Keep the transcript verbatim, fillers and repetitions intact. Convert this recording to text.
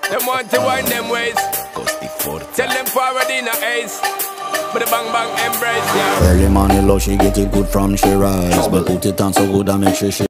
Them want to wind them ways. Tell them forward in a ace. But the bang bang embrace, yeah. Early morning love, she get it good from she rise. But put it on so good I make sure she